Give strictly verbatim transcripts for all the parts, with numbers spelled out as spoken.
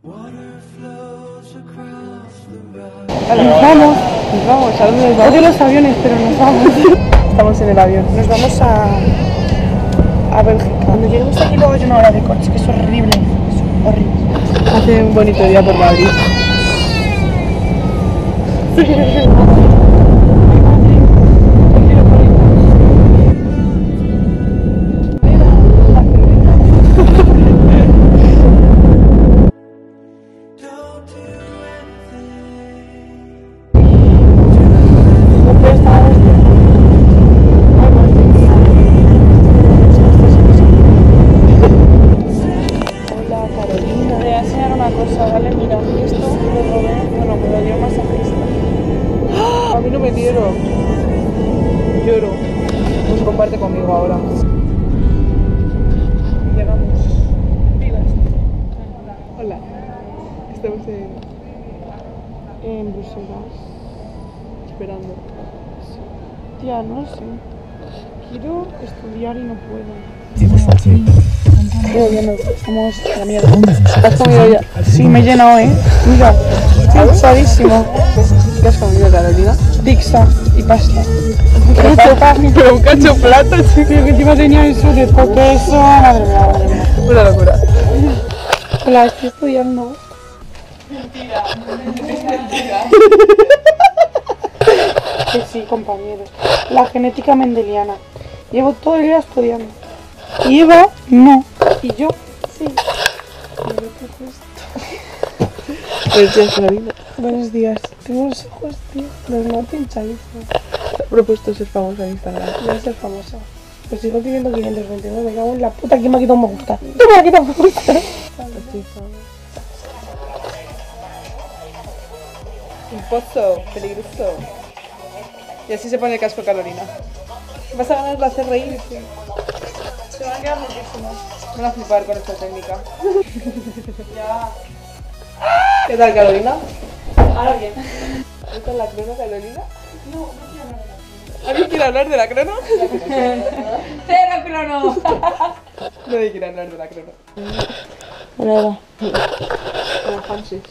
Vale, nos vamos, nos vamos, ¿a dónde nos vamos? Odio los aviones, pero nos vamos. Estamos en el avión. Nos vamos a, a Bélgica. Cuando lleguemos aquí luego hay una hora de coche, que es horrible, es horrible. Hace un bonito día por Madrid. Lloro, pues comparte conmigo ahora. Llegamos. Vivas. Hola. Estamos en, en Bruselas. Esperando. Tía, no sé. Quiero estudiar y no puedo. Yo, yo no, estamos a la mierda. ¿Has comido ya? Sí, me he llenado, ¿eh? Mira, cansadísimo. ¿Qué has comido, Carolina? Pizza y pasta. Pero un cacho plata, chico. Que encima tenía eso de todo eso. Madre mía, madre mía. Una locura. Hola, estoy estudiando. Mentira. Es mentira. Que sí, compañeros. La genética mendeliana. Llevo todo el día estudiando. Y Eva, no. Y yo, sí. Buenos días, Carolina. Buenos días. Tengo los ojos, tío. Los noto hinchadísimos. Te he propuesto ser famosa en Instagram. Voy a ser famosa. Pues sigo teniendo quinientos veintinueve. Me cago en la puta. ¿Quién me ha quitado un me gusta? ¿Quién me ha quitado un me gusta? Un pozo peligroso. Y así se pone el casco, Carolina. Vas a ganar la hacer reír. Sí. Se van a quedar muchísimos. Van a flipar con esta técnica. Ya. ¿Qué tal, Carolina? Ahora bien. ¿Qué tal la crono, Carolina? No, no quiero hablar de la crono. ¿Alguien quiere hablar de la crono? ¡Cero crono! Nadie quiere hablar de la crono. Hola, Eva. Hola, Francis.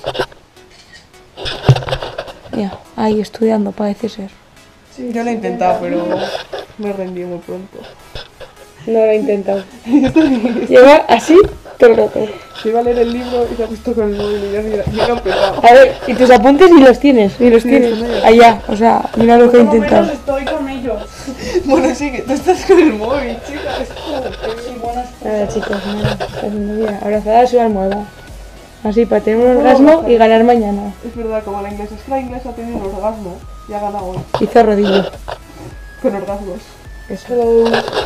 Ya, ahí estudiando, parece ser. Sí, yo lo he intentado, pero me rendí muy pronto. No lo he intentado. Lleva así todo el rato. Se iba a leer el libro y se ha puesto con el móvil y ya no he empezado. A ver, y tus apuntes ni los tienes, ni los sí, tienes. Allá, o sea, mira lo que he intentado. Menos estoy con ellos. Bueno, sí, que tú estás con el móvil, chicas. Sí, bueno. Nada, chicos, nada. Mira, abrazada a su almohada. Así, para tener un orgasmo y ganar mañana. Es verdad, como la inglesa. Es que la inglesa ha tenido un orgasmo y ha ganado hoy. Hizo rodillo. Con orgasmos. Eso.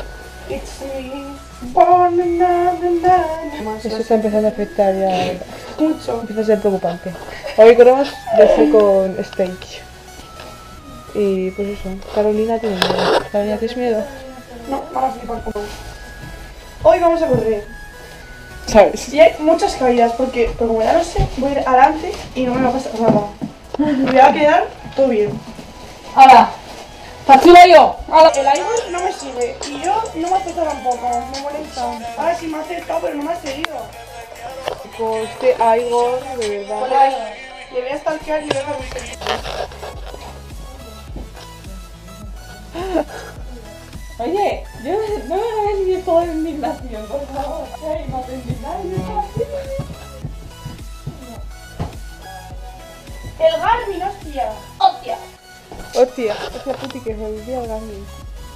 Eso está empezando a afectar ya. Mucho. Empieza a ser preocupante. Hoy queremos verse con Stage. Y pues eso. Carolina tiene miedo. Carolina, ¿tienes miedo? No, van a flipar como. Hoy vamos a correr. ¿Sabes? Y hay muchas caídas porque, porque como ya lo sé, voy a ir adelante y no me va a pasar nada. Me voy a quedar todo bien. ¡Hala! ¡Facila yo! ¡Hala! El Igor no me sigue y yo no me acepto tampoco, me molesta. Ahora sí me ha aceptado pero no me ha seguido. Pues este Igor, de verdad. Pues le voy a stalkear y le voy a conseguir. Oye, yo no me hagas ni todo de indignación, por favor. Ay, no te indignas. El Garmin, hostia. Hostia. Hostia, hostia puti que se olvida el Garmin.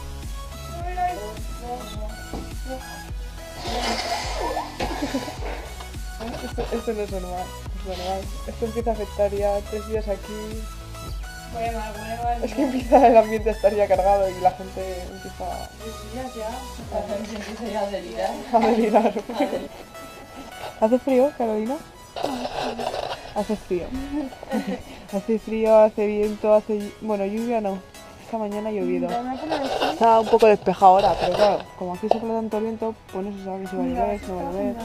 Esto, esto no es normal, es normal. Esto empieza a afectar ya tres días aquí. Voy a mal, voy a mal. Es que empieza el ambiente a estar ya cargado y la gente empieza a... días ya, la gente empieza ya a delirar. A delirar. ¿Hace frío, Carolina? Hace frío. Hace frío, hace viento, hace... Bueno, lluvia no. Esta mañana ha llovido. Está un poco despejado ahora, pero claro, como aquí sopla tanto viento, pues no se sabe si va a llover, si no va a llover.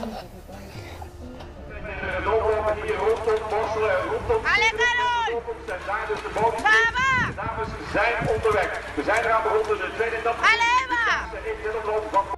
Alle Carol! Baba! De dames zijn onderweg. We zijn eraan begonnen de tweede etappe. Alle Eva!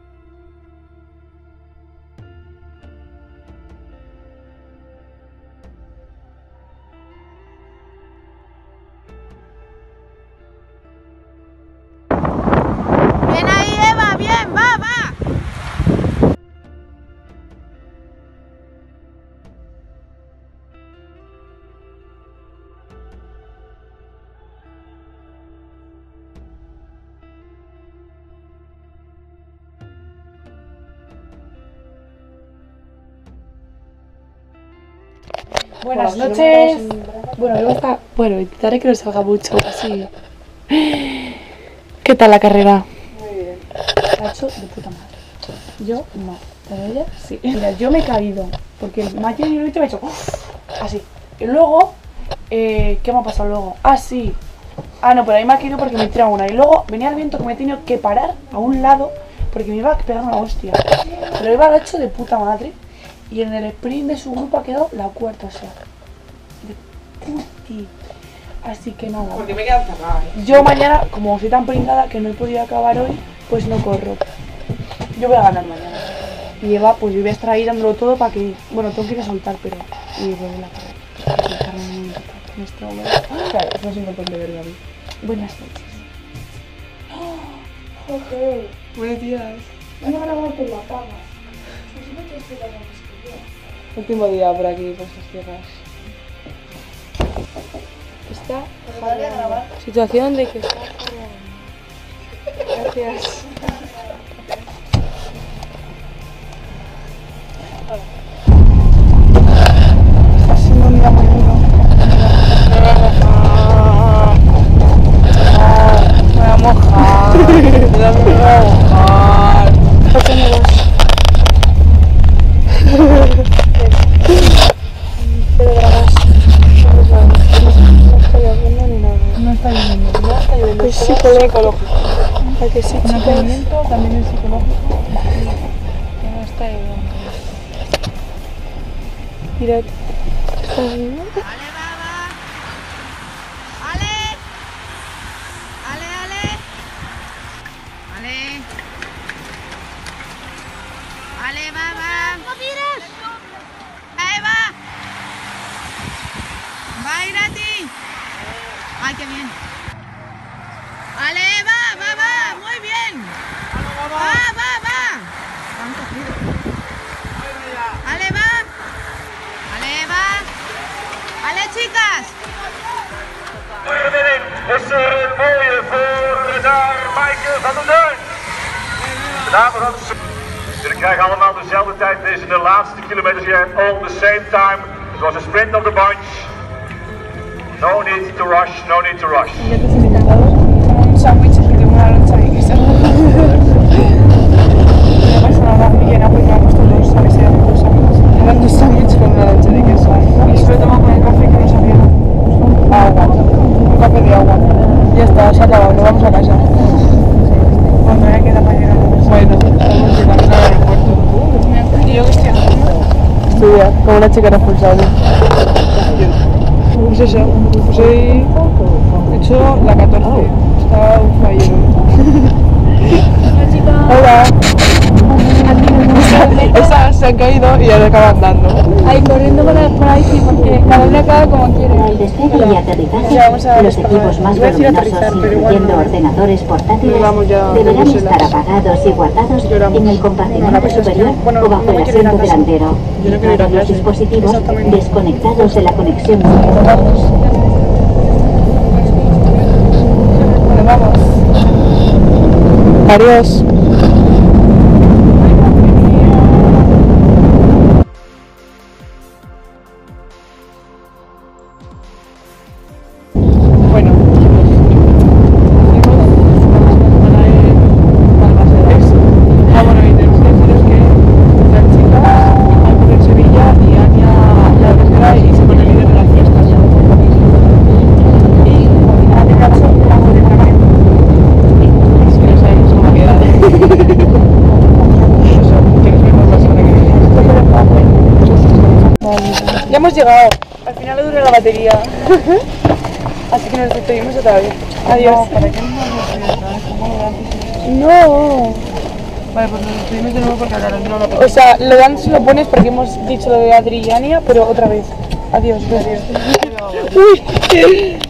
Buenas noches. Bueno, luego está. Bueno, intentaré que no salga mucho, así. ¿Qué tal la carrera? Muy bien. La he hecho de puta madre. Yo no, pero ella sí. Mira, yo me he caído, porque el mayor y el último me ha hecho así. Y luego, eh, ¿qué me ha pasado luego? Ah, sí. Ah, no, pero ahí me ha caído porque me tira una. Y luego venía el viento que me he tenido que parar a un lado porque me iba a pegar una hostia. Pero iba lo hecho de puta madre. Y en el sprint de su grupo ha quedado la cuarta, o sea. De puti. Así que nada. Porque me he quedado cerrada, ¿eh? Yo mañana, como soy tan pringada que no he podido acabar hoy, pues no corro. Yo voy a ganar mañana. Y Eva, pues yo voy a estar ahí dándolo todo para que. Bueno, tengo que ir a soltar, pero. Y voy a la carrera. Soltarme un momento. Me estoy bueno. Claro, eso es importante ver, Gaby. Buenas noches. Joder. Buenos días. No me la por la cama. Último día por aquí, por estas tierras. Está jadeando. Situación de que está jadeando. Gracias. Está siendo un día muy duro. Me voy a mojar. Me voy a mojar. Pásame dos. Pero dragas. No está lloviendo ni nada. No está lloviendo. No está lloviendo. Es psicológico. ¿A que sí, Un chicas? aburrimiento también es psicológico. Que no está lloviendo. Mirad. ¿Está lloviendo? Ale, baba. Ale. Ale, ale. Ale. Ale, baba. No tires. Ahí va. Va a ir a ti. Ay, qué bien. Ale, va, va, va. Muy bien. Va, va, va. Han cogido. Ale, va. Ale, va. Ale, chicas. Is er een mooie voor daar Maaike van der Duin. De dames van Jullie krijgen allemaal dezelfde tijd. Dit is in de laatste kilometers hier all the same time. Het was een sprint of the bunch. No need to rush, no need to rush. Ya te has invitado como un sándwich que tengo una loncha de queso. No pasa nada, Miguel, porque me ha puesto dos, ¿sabes? Eran dos sándwiches. Eran dos sándwiches con una loncha de queso. Y se lo tomo con el café que no sabía. Agua. Un café de agua. Ya está, se ha acabado, nos vamos a casa. Cuando ya queda para llegar. Bueno, estamos llegando al aeropuerto. ¿Y yo qué estoy haciendo? Estudiar como una chica responsable. Pues eso, pues hoy he hecho la catorce. Está un fallero. Hola. Esas se han caído y ahora acaban andando. Ahí corriendo por ahí, porque cada uno acaba como quiere. Para el despegue y aterrizaje, Ya, vamos a los despegar. equipos más Iba a decir voluminosos, aterrizar, pero igual incluyendo no. ordenadores portátiles, Nos vamos ya de deberán Bruselas. estar apagados y guardados Lloramos. en el No, compartimento la cosa es que- superior bueno, o bajo no me el quiero ir a asiento casa. delantero. Yo no quiero ir a Todos los clase. dispositivos Exactamente. desconectados de la conexión. Bueno, vamos. Adiós. Bueno, ah, bueno, y tenemos que deciros que las chicas han por en Sevilla y Ania la tercera y se pone líder de las fiestas. Y Ania ha hecho la modificación. Es que no sabemos cómo ha quedado. Eso, que nos vemos la semana que viene. Ya hemos llegado. Al final le dura la batería. Así que nos despedimos otra vez. Adiós. No, ¿para qué no nos despedimos otra vez? ¿Cómo lo antes? No. Vale, pues nos despedimos de nuevo porque a Carolina no lo O sea, lo de antes lo pones porque hemos dicho lo de Adri y Ania, pero otra vez. Adiós. Adiós. Uy.